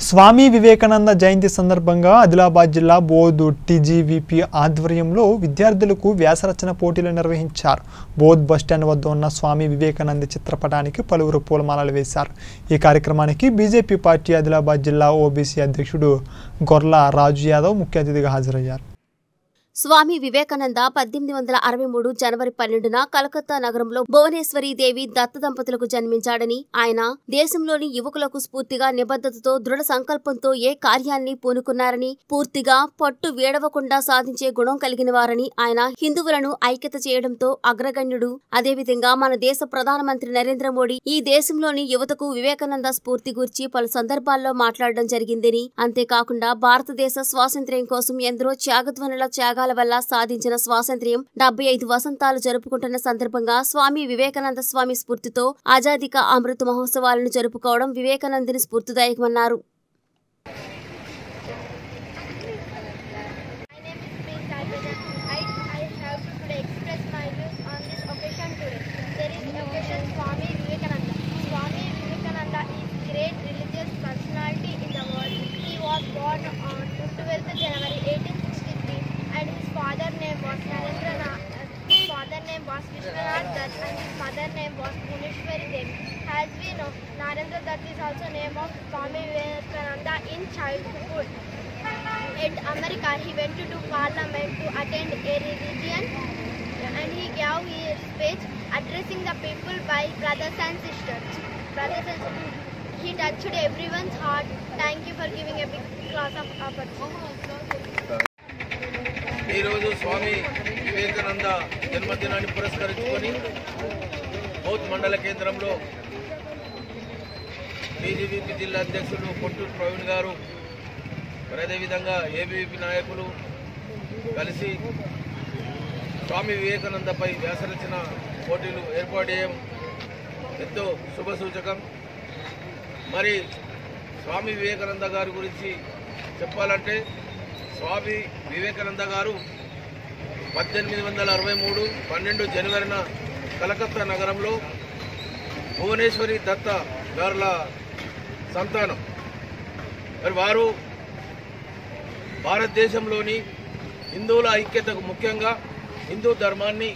స్వామి వివేకానంద జయంతి సందర్భంగా ఆదిలాబాద్ జిల్లా బోధ్ టీజీవీపీ ఆధ్వర్యంలో విద్యార్థులకు వ్యాసరచన పోటీలు నిర్వహించారు. బోధ్ బస్టాండ్ వద్ద ఉన్న స్వామి వివేకానంద చిత్రపటానికి పలువురు పూలమాలలు వేశారు. ఈ కార్యక్రమానికి బీజేపీ పార్టీ ఆదిలాబాద్ జిల్లా ఓబీసీ అధ్యక్షుడు గొర్ల రాజు యాదవ్ ముఖ్య అతిథిగా హాజరయ్యారు. స్వామి వివేకానంద 1863 జనవరి 12న కలకత్తా నగరంలో భువనేశ్వరి దేవి దత్త దంపతులకు జన్మించాడని, ఆయన దేశంలోని యువకులకు స్ఫూర్తిగా నిబద్ధతతో దృఢ సంకల్పంతో ఏ కార్యాన్ని పూనుకున్నారని, పూర్తిగా పట్టు వీడవకుండా సాధించే గుణం కలిగిన వారని, ఆయన హిందువులను ఐక్యత చేయడంతో అగ్రగణ్యుడు. అదేవిధంగా మన దేశ ప్రధానమంత్రి నరేంద్ర మోడీ ఈ దేశంలోని యువతకు వివేకానంద స్ఫూర్తి గురించి పలు సందర్భాల్లో మాట్లాడడం జరిగిందని, అంతేకాకుండా భారతదేశ స్వాతంత్ర్యం కోసం ఎందరో త్యాగధ్వనుల త్యాగాల వల్ల సాధించిన స్వాతంత్ర్యం 75 వసంతాలు జరుపుకుంటున్న సందర్భంగా స్వామి వివేకానంద స్వామి స్ఫూర్తితో ఆజాదీ కా అమృత మహోత్సవాలను జరుపుకోవడం వివేకానందుని స్ఫూర్తిదాయకమన్నారు. Viswanath Dutt and his mother name was Bhuneshwari Devi. As we know, Narendra Dutt is also name of Swami Vivekananda in childhood. In America, he went to do parliament to attend a religion, and he gave his speech addressing the people by brothers and sisters. He touched everyone's heart. Thank you for giving a big class of opportunity. ఈ రోజు స్వామి వివేకానంద జన్మదినాన్ని పురస్కరించుకొని బౌద్ధ్ మండల కేంద్రంలో BJP జిల్లా అధ్యక్షుడు పొట్టూరు ప్రవీణ్ గారు, అదేవిధంగా ఏబీవీపీ నాయకులు కలిసి స్వామి వివేకానందపై వ్యాసరచన పోటీలు ఏర్పాటు చేయడం ఎంతో శుభసూచకం. మరి స్వామి వివేకానంద గారి గురించి చెప్పాలంటే, స్వామి వివేకానంద గారు 1863 12 జనవరిన కలకత్తా నగరంలో భువనేశ్వరి దత్త గారుల సంతానం. మరి వారు భారతదేశంలోని హిందువుల ఐక్యతకు, ముఖ్యంగా హిందూ ధర్మాన్ని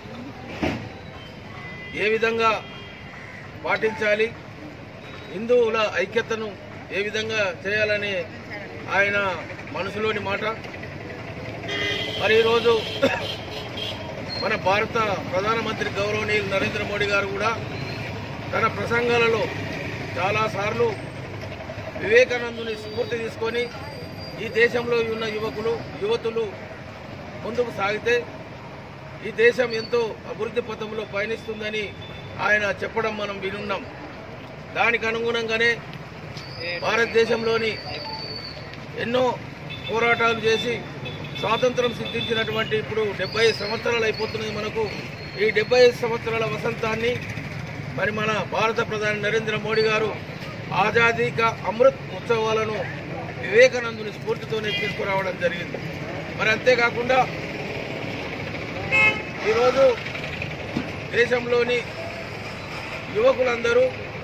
ఏ విధంగా పాటించాలి, హిందువుల ఐక్యతను ఏ విధంగా చేయాలని ఆయన మనసులోని మాట. మరి ఈరోజు మన భారత ప్రధానమంత్రి గౌరవనీయులు నరేంద్ర మోడీ గారు కూడా తన ప్రసంగాలలో చాలాసార్లు వివేకానందుని స్ఫూర్తి తీసుకొని ఈ దేశంలో ఉన్న యువతులు ముందుకు సాగితే ఈ దేశం ఎంతో అభివృద్ధి పథంలో పయనిస్తుందని ఆయన చెప్పడం మనం వినున్నాం. దానికి అనుగుణంగానే భారతదేశంలోని ఎన్నో పోరాటాలు చేసి స్వాతంత్రం సిద్ధించినటువంటి ఇప్పుడు 75 సంవత్సరాలు అయిపోతున్నది మనకు. ఈ 75 సంవత్సరాల వసంతాన్ని మరి మన భారత ప్రధాని నరేంద్ర మోడీ గారు ఆజాదీ కా అమృత్ ఉత్సవాలను వివేకానందుని స్ఫూర్తితోనే తీసుకురావడం జరిగింది. మరి అంతేకాకుండా ఈరోజు దేశంలోని యువకులందరూ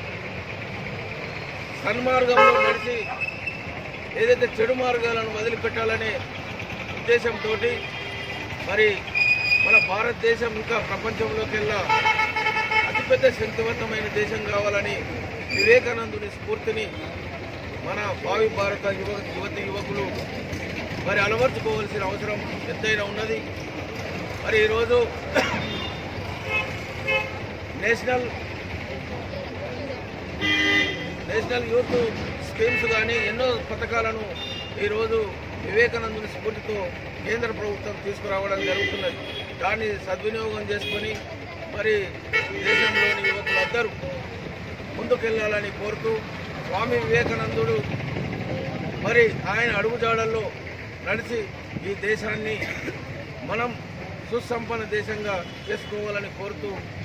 సన్మార్గంలో నడిచి ఏదైతే చెడు మార్గాలను వదిలిపెట్టాలనే ఉద్దేశంతో మరి మన భారతదేశం ఇంకా ప్రపంచంలోకెల్లా అతిపెద్ద శక్తివంతమైన దేశం కావాలని వివేకానందుని స్ఫూర్తిని మన భావి భారత యువకులు మరి అలవర్చుకోవాల్సిన అవసరం ఎంతైనా ఉన్నది. మరి ఈరోజు నేషనల్ యూత్ స్కీమ్స్ కానీ ఎన్నో పథకాలను ఈరోజు వివేకానందుని స్ఫూర్తితో కేంద్ర ప్రభుత్వం తీసుకురావడం జరుగుతున్నది. దాన్ని సద్వినియోగం చేసుకొని మరి దేశంలోని యువకులందరూ ముందుకెళ్లాలని కోరుతూ, స్వామి వివేకానందుడు మరి ఆయన అడుగుజాడల్లో నడిచి ఈ దేశాన్ని మనం సుసంపన్న దేశంగా చేసుకోవాలని కోరుతూ